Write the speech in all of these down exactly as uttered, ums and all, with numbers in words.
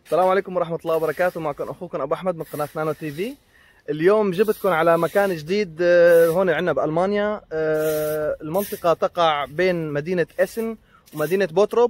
السلام عليكم ورحمة الله وبركاته. معكم أخوكم أبو أحمد من قناة نانو تي في. اليوم جبتكم على مكان جديد هون عندنا بألمانيا. المنطقة تقع بين مدينة إيسن ومدينة بوتروب.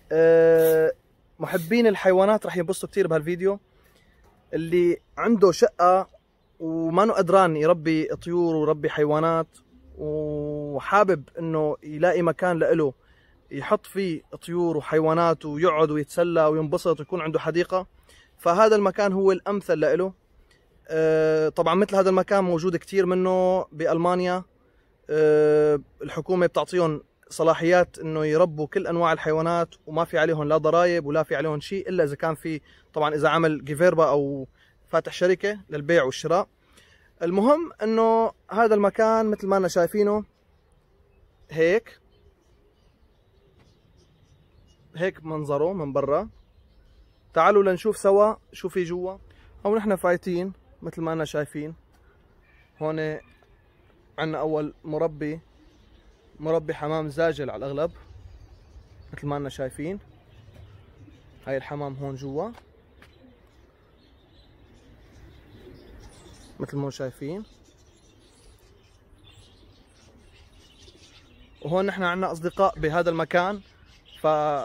محبين الحيوانات رح ينبسطوا كثير بهالفيديو. اللي عنده شقة وما قدران يربي طيور ويربي حيوانات وحابب انه يلاقي مكان لإله يحط فيه طيور وحيوانات ويقعد ويتسلى وينبسط ويكون عنده حديقة، فهذا المكان هو الأمثل لإله. أه طبعا مثل هذا المكان موجود كتير منه بألمانيا. أه الحكومة بتعطيهم صلاحيات انه يربوا كل انواع الحيوانات وما في عليهم لا ضرائب ولا في عليهم شيء، الا اذا كان في طبعا اذا عمل جيفيربا او فاتح شركة للبيع والشراء. المهم انه هذا المكان مثل ما انا شايفينه هيك هيك منظره من برا. تعالوا لنشوف سوا شو في جوا. او نحن فايتين مثل ما انا شايفين. هون عندنا اول مربي مربي حمام زاجل على الاغلب مثل ما انا شايفين. هاي الحمام هون جوا مثل ما شايفين. وهون نحن عندنا اصدقاء بهذا المكان، ف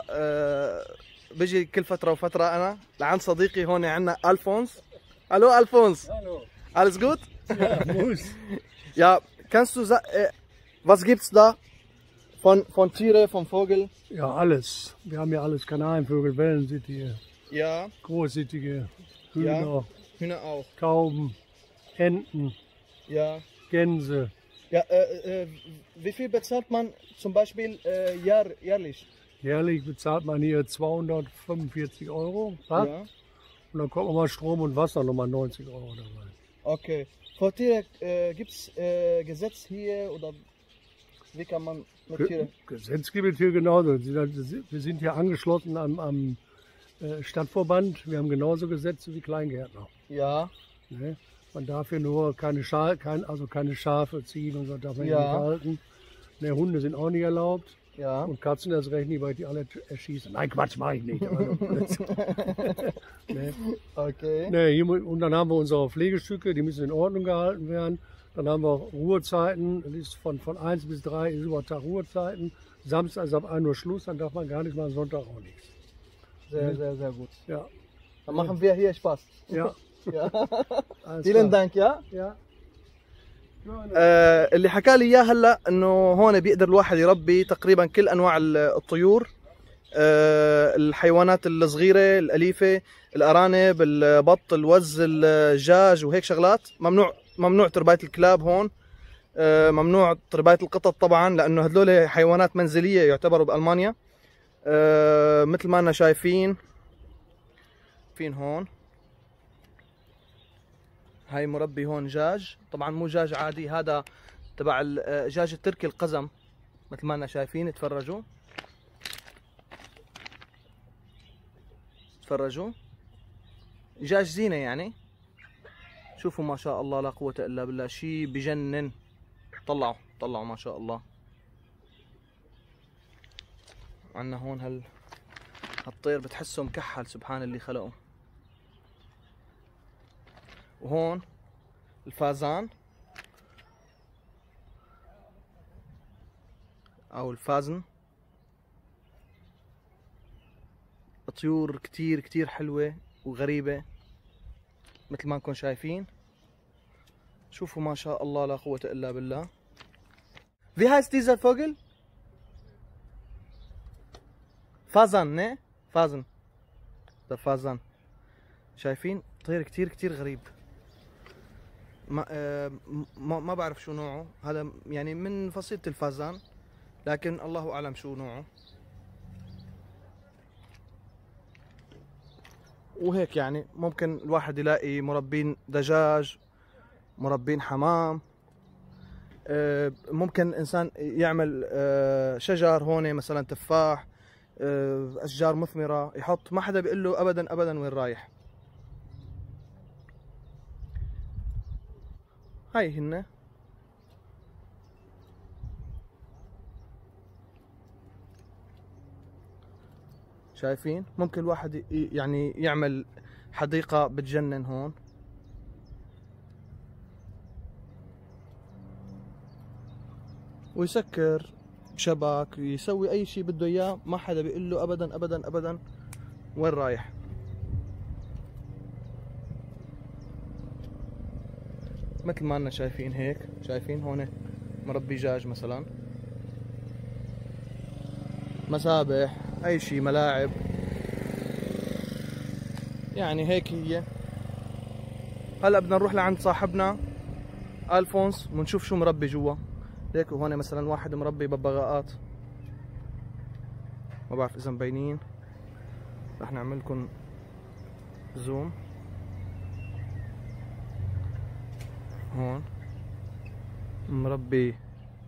بيجي كل فترة وفترة أنا لعند صديقي. هون عندنا ألفونس. ألو ألفونس. Hallo. Alles gut? Ja, muss. Ja, kannst du sagen, äh, was gibt's da von, von Tiere, vom Vogel? Ja, alles. Wir haben hier alles. Kanarienvögel, Wellensittiche, Ja, Großsittige, Hühner, ja, Hühner auch. Tauben, Enten, Ja. Gänse. Ja, äh, äh, wie viel bezahlt man zum Beispiel äh, Jahr, jährlich? Jährlich bezahlt man hier zweihundertfünfundvierzig Euro. Ja? Ja. Und dann kommt nochmal Strom und Wasser, nochmal neunzig Euro dabei. Okay. Für Tiere äh, gibt es äh, Gesetz hier oder wie kann man mit Ge Tieren? Gesetz gibt es hier genauso. Wir sind hier angeschlossen am, am äh, Stadtverband. Wir haben genauso Gesetze wie Kleingärtner. Ja. Ne? Man darf hier nur keine, Scha kein, also keine Schafe ziehen und so darf man Ja. hier nicht halten. Ne, Hunde sind auch nicht erlaubt. Ja. Und Katzen erst recht nicht, weil ich die alle erschießen. Nein, Quatsch, mache ich nicht. ne? Okay. Ne, hier, und dann haben wir unsere Pflegestücke, die müssen in Ordnung gehalten werden. Dann haben wir Ruhezeiten, das ist von, von eins bis drei ist über Tag Ruhezeiten. Samstag ist ab ein Uhr Schluss, dann darf man gar nicht mal, Sonntag auch nichts. Sehr, Ne? sehr, sehr gut. Ja. Dann machen wir hier Spaß. Ja. Ja. Alles Vielen klar. Dank. Ja. Ja. آه اللي حكى لي اياه هلا انه هون بيقدر الواحد يربي تقريبا كل انواع الطيور، آه الحيوانات الصغيره الاليفه، الارانب، البط، الوز، الدجاج وهيك شغلات. ممنوع ممنوع تربايه الكلاب هون، آه ممنوع تربايه القطط طبعا لانه هذول حيوانات منزليه يعتبروا بالمانيا. آه مثل ما انا شايفين فين هون. هاي مربي هون دجاج، طبعا مو دجاج عادي، هذا تبع الدجاج التركي القزم مثل ما انا شايفين. تفرجوا تفرجوا دجاج زينة يعني. شوفوا ما شاء الله لا قوة الا بالله، شيء بجنن. طلعوا طلعوا ما شاء الله. عندنا هون هال هالطير بتحسه مكحل، سبحان اللي خلقه. وهون الفازان او الفازن. طيور كتير كتير حلوة وغريبة مثل ما انكم شايفين. شوفوا ما شاء الله لا قوة الا بالله. Wie heißt dieser Vogel? فازان، ne? فازن. ده فازان. شايفين طير كتير كتير غريب. ما آه ما, ما بعرف شو نوعه، هذا يعني من فصيلة الفازان لكن الله اعلم شو نوعه. وهيك يعني ممكن الواحد يلاقي مربين دجاج، مربين حمام. آه ممكن انسان يعمل آه شجر هون مثلا تفاح، آه اشجار مثمرة يحط، ما حدا بيقول له ابدا ابدا وين رايح. هاي هن شايفين؟ ممكن الواحد ي- يعني يعمل حديقة بتجنن هون. ويسكر شبك، يسوي اي شيء بده اياه، ما حدا بيقول له ابدا ابدا ابدا وين رايح. مثل ما أننا شايفين هيك، شايفين هون مربي دجاج مثلا، مسابح، اي شيء، ملاعب، يعني هيك هي. هلا بدنا نروح لعند صاحبنا الفونس ونشوف شو مربي جوا. هيك وهون مثلا واحد مربي ببغاءات، ما بعرف اذا مبينين، رح نعمل لكم زوم. هون مربي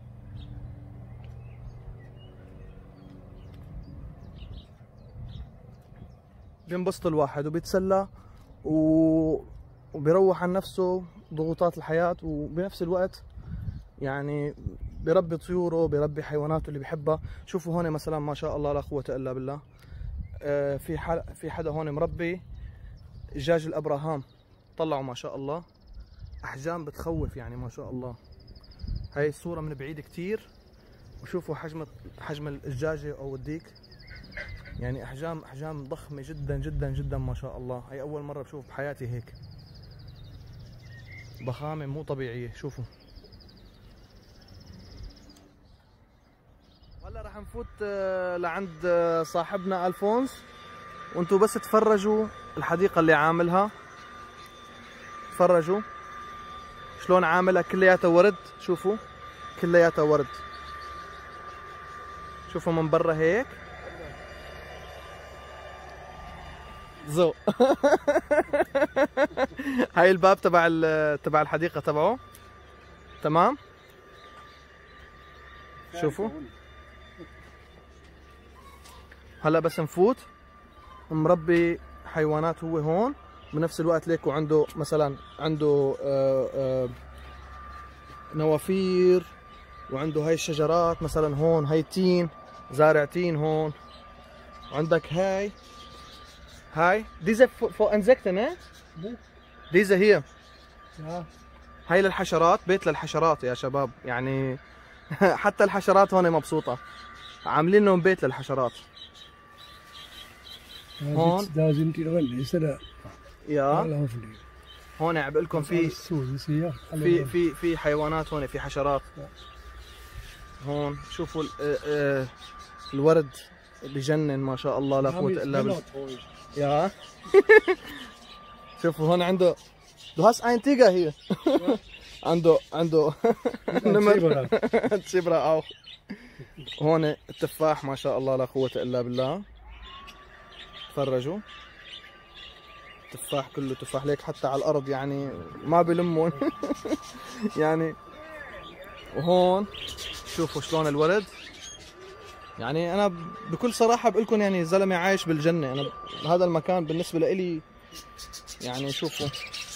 بينبسط الواحد وبيتسلى و... وبيروح عن نفسه ضغوطات الحياة، وبنفس الوقت يعني بيربي طيوره، بيربي حيواناته اللي بيحبها. شوفوا هون مثلا ما شاء الله لا قوة الا بالله، آه في حل... في حدا هون مربي دجاج الابراهام، طلعوا ما شاء الله احجام بتخوف يعني ما شاء الله. هاي الصورة من بعيد كتير، وشوفوا حجم حجم الدجاجة او الديك، يعني احجام احجام ضخمة جدا جدا جدا ما شاء الله. هاي اول مرة بشوف بحياتي هيك ضخامة مو طبيعية. شوفوا هلا رح نفوت آه، لعند آه، صاحبنا الفونس، وانتم بس تفرجوا الحديقة اللي عاملها. تفرجوا شلون عاملها، كلياتها ورد. شوفوا كلياتها ورد، شوفوا من برا هيك زو. هاي الباب تبع ال- تبع الحديقة تبعه، تمام. شوفوا هلا بس نفوت، مربي حيوانات هو هون بنفس الوقت ليك، وعنده مثلا عنده آه، آه، نوافير، وعنده هاي الشجرات مثلا هون، هاي تين، زارع تين هون. وعندك هاي هاي ديزا فو انزكتن اه ديزا هي Ja, هاي للحشرات، بيت للحشرات يا شباب يعني. حتى الحشرات هون مبسوطة، عاملين لهم بيت للحشرات. da, Horn. sitzt, da sind die drin, siehst du da? Da يا laufen die. هون عم لكم Das ist في alles zu, siehst du hier? Alle في drin. في في حيوانات هون، في حشرات هون. شوفوا ال- آه، آه، الورد بجنن ما شاء الله لا Name قوة ist الا بالله. Mellow-Toy. يا شوفوا هون عنده Du hast einen Tiger hier. عنده عنده Und ein نمر. Zebra. تشبرا auch. هون التفاح ما شاء الله لا قوة الا بالله. تفرجوا تفاح، كله تفاح ليك حتى على الارض يعني ما بلمون. يعني وهون شوفوا شلون الورد، يعني انا بكل صراحه بقول لكم يعني زلمه عايش بالجنه. انا هذا المكان بالنسبه لي يعني شوفوا.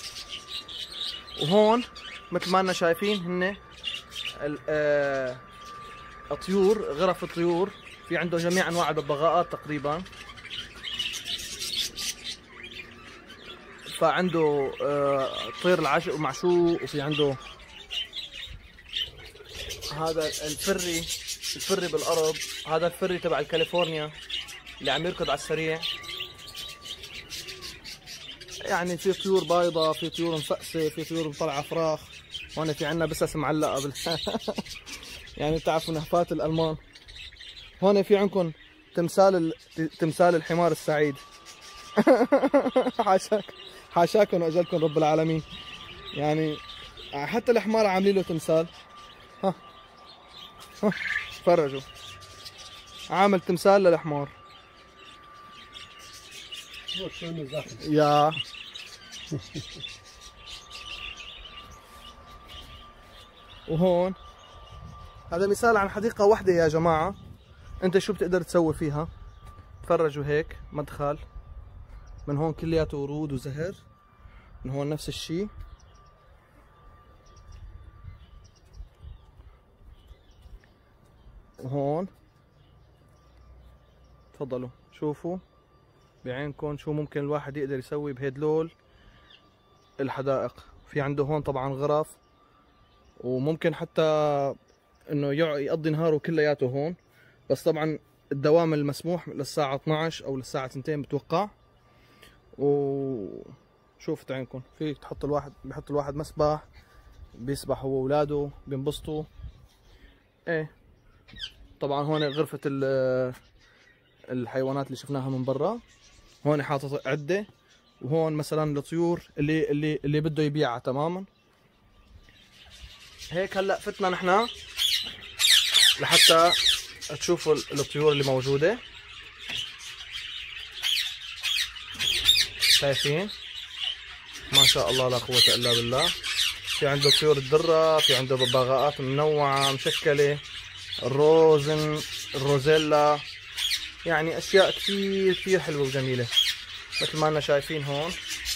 وهون مثل ما اننا شايفين هن ال- آه، الطيور، غرف الطيور، في عنده جميع انواع الببغاءات تقريبا. فعنده آه، طير العشق ومعشوق، وفي عنده هذا الفري، الفري بالارض، هذا الفري تبع الكاليفورنيا اللي عم يركض على السريع. يعني في طيور بيضة، في طيور مفقسة، في طيور مطلعة فراخ. هون في عنا بسس معلقة بال... يعني بتعرفوا نهفات الألمان. هون في عندكم تمثال ال... تمثال الحمار السعيد. حاشاك حاشاكم واجلكم رب العالمين. يعني حتى الحمار عاملين له تمثال. ها ها تفرجوا، عامل تمثال للحمار. Nur schöne Sachen. يا وهون هذا مثال عن حديقة واحدة يا جماعة، انت شو بتقدر تسوي فيها. تفرجوا هيك مدخل، من هون كلياته ورود وزهر، من هون نفس الشيء. وهون تفضلوا شوفوا بعينكم شو ممكن الواحد يقدر يسوي بهدلول الحدائق. في عنده هون طبعا غرف، وممكن حتى انه يقضي نهاره كلياته هون، بس طبعا الدوام المسموح للساعة اثنعش او للساعة اثنين بتوقع. وشوفت عينكم في تحط الواحد بحط الواحد مسبح، بيسبح هو واولاده بينبسطوا. ايه طبعا هون غرفة الحيوانات اللي شفناها من برا، هون حاطط عدة، وهون مثلا الطيور اللي اللي اللي بده يبيعها تماما. هيك هلا فتنا نحن لحتى تشوفوا الطيور اللي موجودة. شايفين ما شاء الله لا قوة الا بالله. في عنده طيور الدرة، في عنده ببغاءات منوعة مشكلة، الروزن، الروزيلا، يعني اشياء كثير كثير حلوة وجميلة مثل ما احنا شايفين هون.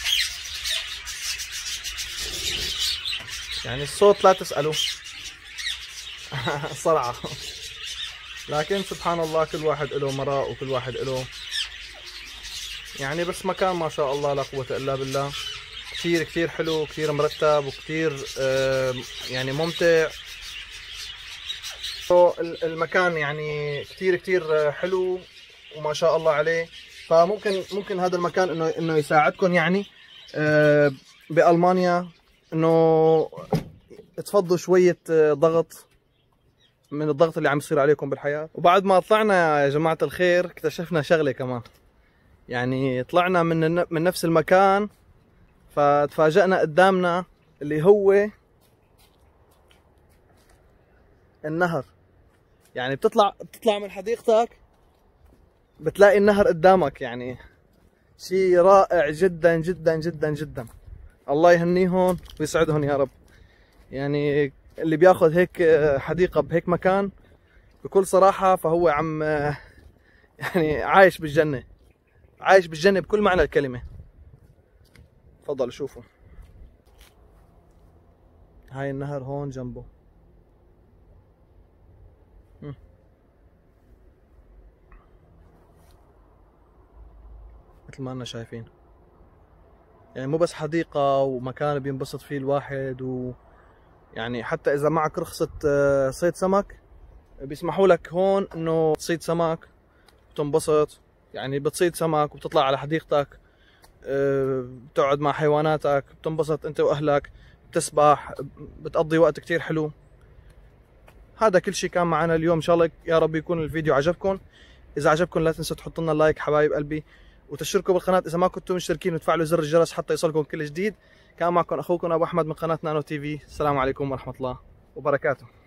يعني الصوت لا تسألوا صرعة. لكن سبحان الله كل واحد له مراء وكل واحد له يعني، بس مكان ما شاء الله لا قوة الا بالله. كثير كثير حلو، كثير مرتب، وكثير يعني ممتع. المكان يعني كثير كثير حلو وما شاء الله عليه. فممكن ممكن هذا المكان انه انه يساعدكم يعني بألمانيا، انه تفضوا شوية ضغط من الضغط اللي عم يصير عليكم بالحياة. وبعد ما طلعنا يا جماعة الخير اكتشفنا شغلة كمان، يعني طلعنا من من نفس المكان فتفاجأنا قدامنا اللي هو النهر. يعني بتطلع بتطلع من حديقتك بتلاقي النهر قدامك، يعني شيء رائع جدا جدا جدا جدا. الله يهنيهم ويسعدهم يا رب. يعني اللي بياخذ هيك حديقة بهيك مكان بكل صراحة فهو عم يعني عايش بالجنة، عايش بالجنة بكل معنى الكلمة. تفضلوا شوفوا هاي النهر هون جنبه. مثل ما أنا شايفين، يعني مو بس حديقة ومكان بينبسط فيه الواحد، و يعني حتى إذا معك رخصة صيد سمك بيسمحوا لك هون إنه تصيد سمك وتنبسط. يعني بتصيد سمك وبتطلع على حديقتك، بتقعد مع حيواناتك، بتنبسط أنت وأهلك، بتسبح، بتقضي وقت كتير حلو. هذا كل شيء كان معنا اليوم. إن شاء الله يا رب يكون الفيديو عجبكم. إذا عجبكم لا تنسوا تحطوا لنا لايك حبايب قلبي، وتشتركوا بالقناة إذا ما كنتم مشتركين، وتفعلوا زر الجرس حتى يوصلكم كل جديد. كان معكم أخوكم أبو أحمد من قناة نانو تي في. السلام عليكم ورحمة الله وبركاته.